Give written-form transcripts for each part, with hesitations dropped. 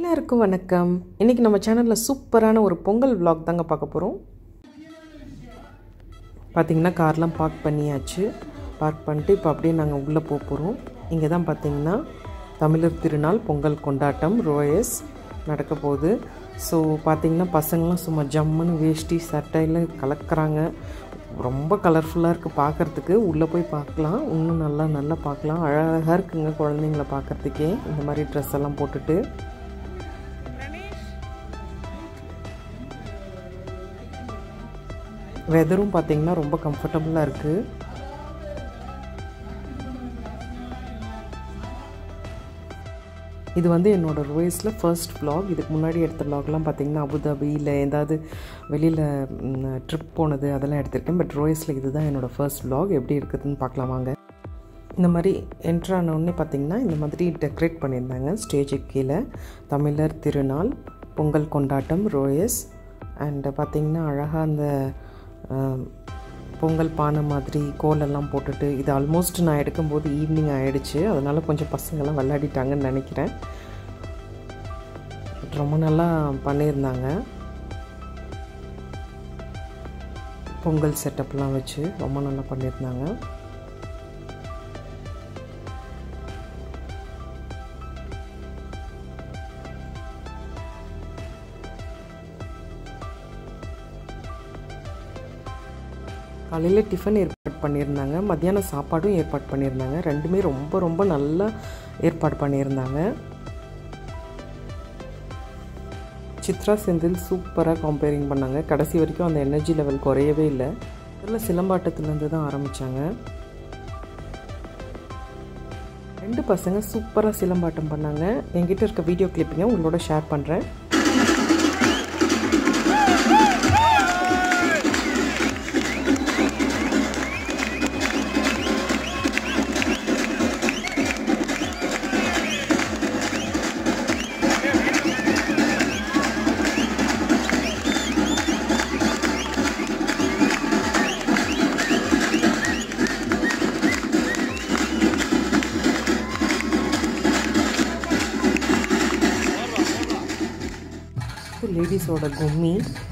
எல்லாருக்கும் வணக்கம். இன்றைக்கி நம்ம சேனலில் சூப்பரான ஒரு பொங்கல் vlog தாங்க பார்க்க போகிறோம். பார்த்திங்கன்னா கார்லாம் பார்க் பண்ணியாச்சு. பார்க் பண்ணிட்டு இப்போ அப்படியே நாங்கள் உள்ளே போகிறோம். இங்கே தான் பார்த்திங்கன்னா தமிழர் திருநாள் பொங்கல் கொண்டாட்டம் ரோயஸ் நடக்க போகுது. ஸோ பார்த்திங்கன்னா பசங்களாம் சும்மா ஜம்முன்னு வேஷ்டி சட்டையில் கலக்கிறாங்க. ரொம்ப கலர்ஃபுல்லாக இருக்குது பார்க்குறதுக்கு. உள்ளே போய் பார்க்கலாம், இன்னும் நல்லா பார்க்கலாம். அழகாக இருக்குங்க குழந்தைங்கள பார்க்குறதுக்கே இந்த மாதிரி ட்ரெஸ் எல்லாம் போட்டுட்டு. வெதரும் பார்த்திங்கன்னா ரொம்ப கம்ஃபர்டபுளாக இருக்குது. இது வந்து என்னோடய ரோயஸில் ஃபர்ஸ்ட் vlog. இதுக்கு முன்னாடி எடுத்த vlogலாம் பார்த்திங்கன்னா அபுதாபி இல்லை ஏதாவது வெளியில் ட்ரிப் போனது அதெல்லாம் எடுத்திருக்கேன். பட் ரோயஸில் இதுதான் என்னோடய ஃபர்ஸ்ட் vlog. எப்படி இருக்குதுன்னு பார்க்கலாம் வாங்க. இந்த மாதிரி என்ட்ரானோடனே பார்த்திங்கன்னா இந்த மாதிரி டெக்கரேட் பண்ணியிருந்தாங்க. ஸ்டேஜுக்கு கீழே தமிழர் திருநாள் பொங்கல் கொண்டாட்டம் ரோயஸ். அண்டு பார்த்திங்கன்னா அழகாக அந்த பொங்கல் பானை மாதிரி கோலெல்லாம் போட்டுட்டு, இது ஆல்மோஸ்ட் நான் எடுக்கும்போது ஈவினிங் ஆகிடுச்சு. அதனால் கொஞ்சம் பசங்கள்லாம் விளையாடிட்டாங்கன்னு நினைக்கிறேன். ரொம்ப நல்லா பண்ணியிருந்தாங்க. பொங்கல் செட்டப்லாம் வச்சு ரொம்ப நல்லா பண்ணியிருந்தாங்க. காலையில் டிஃபன் ஏற்பாடு பண்ணியிருந்தாங்க, மத்தியானம் சாப்பாடும் ஏற்பாடு பண்ணியிருந்தாங்க. ரெண்டுமே ரொம்ப நல்லா ஏற்பாடு பண்ணியிருந்தாங்க. சித்ரா செந்தில் சூப்பராக கம்பேரிங் பண்ணாங்க. கடைசி வரைக்கும் அந்த எனர்ஜி லெவல் குறையவே இல்லை. அதில் சிலம்பாட்டத்துலேருந்து தான் ஆரம்பித்தாங்க. 2 பசங்க சூப்பராக சிலம்பாட்டம் பண்ணாங்க. என்கிட்ட இருக்க வீடியோ கிளிப்பிங்க உங்களோட ஷேர் பண்ணுறேன். லேடிஸோட கும்மி,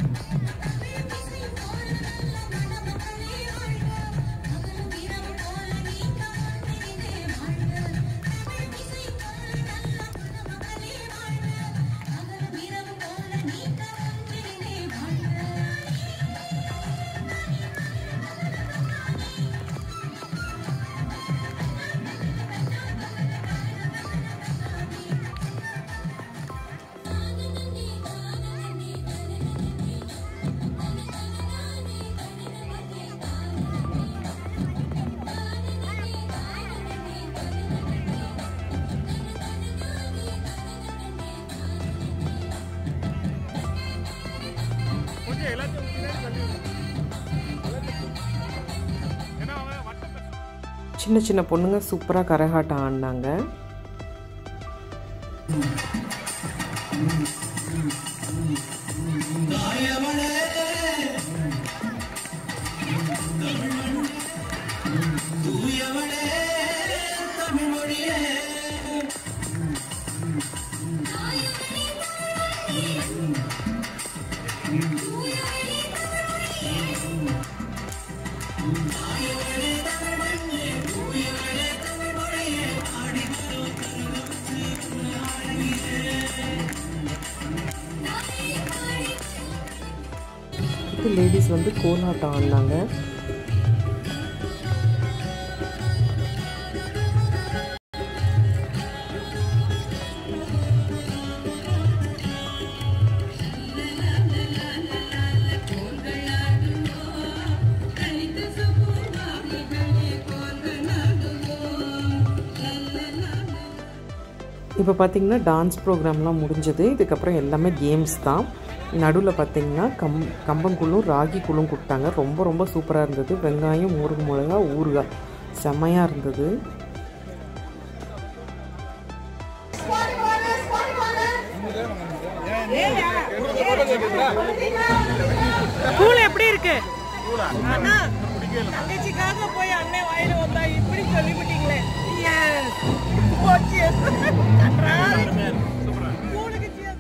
சின்ன பொண்ணுங்க சூப்பராக கரகாட்டம் ஆடினாங்க. லேடிஸ் வந்து கோலாட்டம் ஆடினாங்க. இப்போ பார்த்திங்கன்னா டான்ஸ் ப்ரோக்ராம்லாம் முடிஞ்சது. இதுக்கப்புறம் எல்லாமே கேம்ஸ் தான். நடுவில் பார்த்திங்கன்னா கம்பங்கூழும் ராகி கூழும் கொடுத்தாங்க. ரொம்ப சூப்பராக இருந்தது. வெங்காயம், ஊறுகாய், மிளகா, ஊறுகாய் செம்மையாக இருந்தது. கூழ் எப்படி இருக்கு? தங்கச்சிக்காக போய் அண்ணன் வாயில வந்தா இப்படி சொல்லிவிட்டீங்களே. போச்சு. கூழுக்கு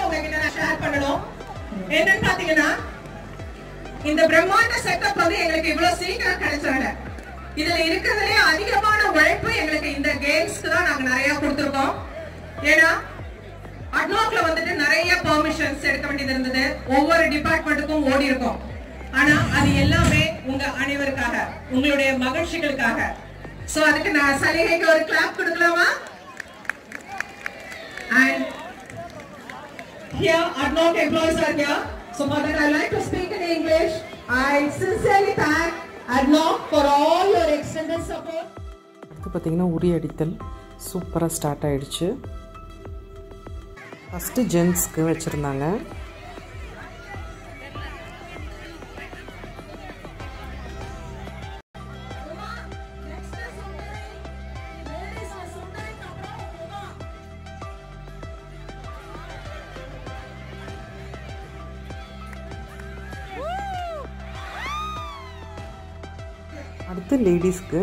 உங்ககிட்ட நான் ஷேர் பண்ணணும். என்னன்னு பாத்தீங்கன்னா, இந்த பிரம்மாண்ட செட்டப் வந்து எங்களுக்கு இவ்வளவு சீக்கிரம் கிடைச்சது. இதுல இருக்கிறதுலே அதிகமான உழைப்பு எங்களுக்கு இந்த கேம்ஸ்க்கு தான் நாங்க நிறைய கொடுத்திருக்கோம். ஏன்னா அட்லாக்ல வந்துட்டு நிறைய பெர்மிஷன்ஸ் எடுக்க வேண்டியது இருந்தது, ஒவ்வொரு டிபார்ட்மெண்ட்டுக்கும் ஓடி இருக்கும். ஆனா அது எல்லாமே உங்க அனைவருக்காக, உங்களுடைய மகிழ்ச்சிகளுக்காக. சோ அதுக்கு நான் சலுகைக்கு ஒரு கிளாப் கொடுக்கலாமா? And here Adnoc employees are here. So for that I like to speak in English. I sincerely thank Adnoc for all your extended support. அடுத்து பார்த்தீங்கன்னா உரி அடித்தல் சூப்பராக ஸ்டார்ட் ஆகிடுச்சு. ஃபஸ்ட்டு ஜென்ஸ்க்கு வச்சுருந்தாங்க. அடுத்து லேடிஸ்க்கு.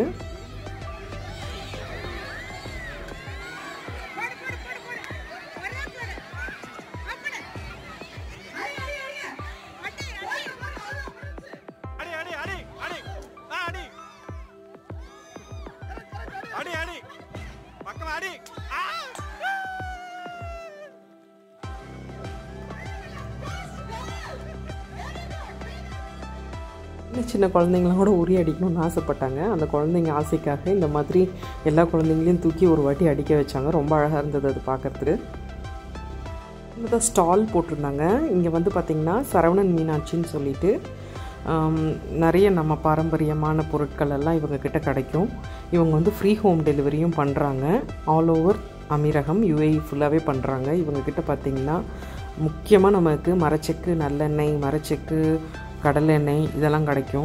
சின்ன குழந்தைங்களாம் கூட உரி அடிக்கணும்னு ஆசைப்பட்டாங்க. அந்த குழந்தைங்க ஆசைக்காக இந்த மாதிரி எல்லா குழந்தைங்களையும் தூக்கி ஒரு வாட்டி அடிக்க வச்சாங்க. ரொம்ப அழகாக இருந்தது அது பார்க்குறதுக்கு. இந்த ஸ்டால் போட்டிருந்தாங்க. இங்கே வந்து பார்த்திங்கன்னா சரவணன் மீனாட்சின்னு சொல்லிட்டு நிறைய நம்ம பாரம்பரியமான பொருட்கள் எல்லாம் இவங்கக்கிட்ட கிடைக்கும். இவங்க வந்து ஃப்ரீ ஹோம் டெலிவரியும் பண்ணுறாங்க. ஆல் ஓவர் அமீரகம் UAE ஃபுல்லாகவே பண்ணுறாங்க. இவங்கக்கிட்ட பார்த்திங்கன்னா முக்கியமாக நமக்கு மரச்செக்கு, நல்லெண்ணெய், மரச்செக்கு, கடலெண்ணெய் இதெல்லாம் கிடைக்கும்.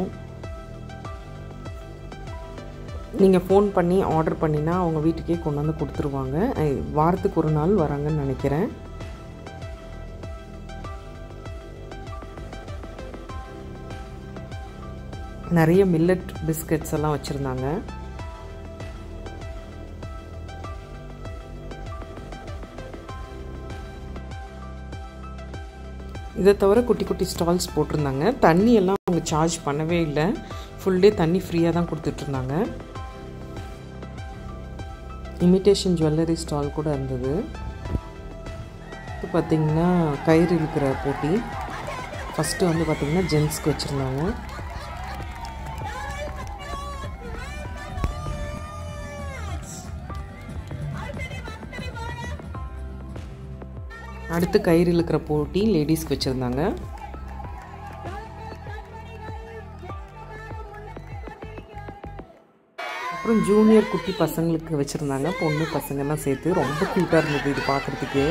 நீங்கள் ஃபோன் பண்ணி ஆர்டர் பண்ணினா அவங்க வீட்டுக்கே கொண்டு வந்து கொடுத்துருவாங்க. வாரத்துக்கு ஒரு நாள் வராங்கன்னு நினைக்கிறேன். நிறைய மில்லட் பிஸ்கட்ஸ் எல்லாம் வச்சுருந்தாங்க. இதை தவிர குட்டி குட்டி ஸ்டால்ஸ் போட்டிருந்தாங்க. தண்ணியெல்லாம் அவங்க சார்ஜ் பண்ணவே இல்லை. ஃபுல் டே தண்ணி ஃப்ரீயாக தான் கொடுத்துட்ருந்தாங்க. இமிட்டேஷன் ஜுவல்லரி ஸ்டால் கூட இருந்தது. இது பார்த்திங்கன்னா கயிறு இழுக்கிற போட்டி. ஃபஸ்ட்டு வந்து பார்த்திங்கன்னா ஜென்ஸ்க்கு வச்சுருந்தாங்க. அடுத்து கயிறு இழுக்கிற போட்டி லேடிஸ்க்கு வச்சுருந்தாங்க. அப்புறம் ஜூனியர் குட்டி பசங்களுக்கு வச்சுருந்தாங்க. பொண்ணு பசங்கள்லாம் சேர்த்து ரொம்ப க்யூட்டாக இருந்தது இது பார்க்குறதுக்கு.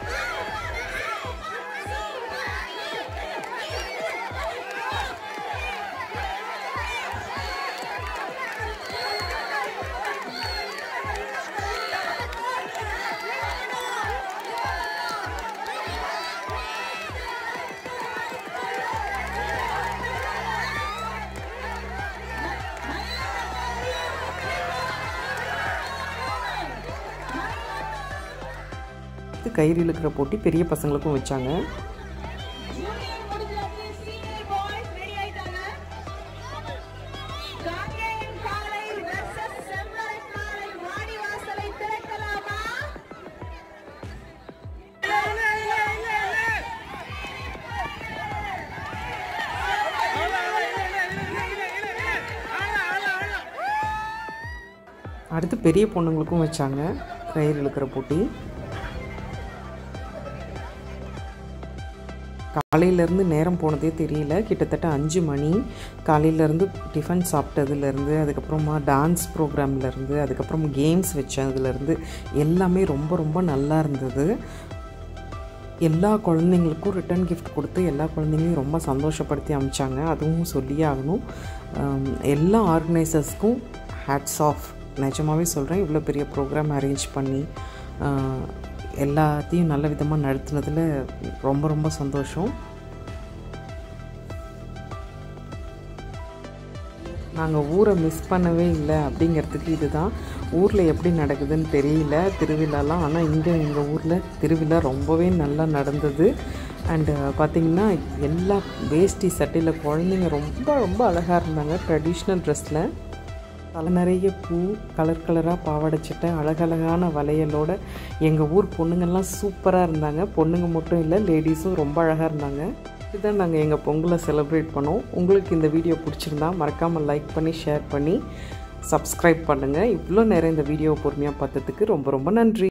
கயிறு இழுக்கிற போட்டி பெரிய பசங்களுக்கும் வச்சாங்க. அடுத்து பெரிய பொண்ணுங்களுக்கும் வச்சாங்க கயிறு இழுக்கிற போட்டி. காலையிலேருந்து நேரம் போனதே தெரியல. கிட்டத்தட்ட 5 மணி. காலையிலேருந்து டிஃபன் சாப்பிட்டதுலேருந்து, அதுக்கப்புறமா டான்ஸ் ப்ரோக்ராம்லேருந்து, அதுக்கப்புறம் கேம்ஸ் வச்சதுலேருந்து எல்லாமே ரொம்ப ரொம்ப நல்லா இருந்தது. எல்லா குழந்தைங்களுக்கும் ரிட்டன் கிஃப்ட் கொடுத்து எல்லா குழந்தைங்களையும் ரொம்ப சந்தோஷப்படுத்தி அனுப்பிச்சாங்க. அதுவும் சொல்லியே ஆகணும். எல்லா ஆர்கனைசர்ஸ்க்கும் ஹேட்ஸ் ஆஃப். நிஜமாகவே சொல்கிறேன். இவ்வளோ பெரிய ப்ரோக்ராம் அரேஞ்ச் பண்ணி எல்லாத்தையும் நல்ல விதமாக நடத்துனதில் ரொம்ப ரொம்ப சந்தோஷம். நாங்கள் ஊரை மிஸ் பண்ணவே இல்லை அப்படிங்கிறதுக்கு இதுதான். ஊரில் எப்படி நடக்குதுன்னு தெரியல திருவிழாலாம், ஆனால் இங்கே எங்கள் ஊரில் திருவிழா ரொம்பவே நல்லா நடந்தது. அண்டு பார்த்திங்கன்னா எல்லா வேஷ்டி சட்டையில் குழந்தைங்க ரொம்ப ரொம்ப அழகாக இருந்தாங்க ட்ரெடிஷ்னல் ட்ரெஸ்ஸில். தலை நிறைய பூ, கலர் கலராக பாவாடை சட்டை, அழகழகான வளையலோட எங்கள் ஊர் பொண்ணுங்கள்லாம் சூப்பராக இருந்தாங்க. பொண்ணுங்க மட்டும் இல்லை, லேடிஸும் ரொம்ப அழகாக இருந்தாங்க. இதுதான் நாங்கள் எங்கள் பொங்கலை செலிப்ரேட் பண்ணோம். உங்களுக்கு இந்த வீடியோ பிடிச்சிருந்தா மறக்காமல் லைக் பண்ணி ஷேர் பண்ணி சப்ஸ்கிரைப் பண்ணுங்கள். இவ்வளோ நேரம் இந்த வீடியோவை பொறுமையாக பார்த்ததுக்கு ரொம்ப ரொம்ப நன்றி.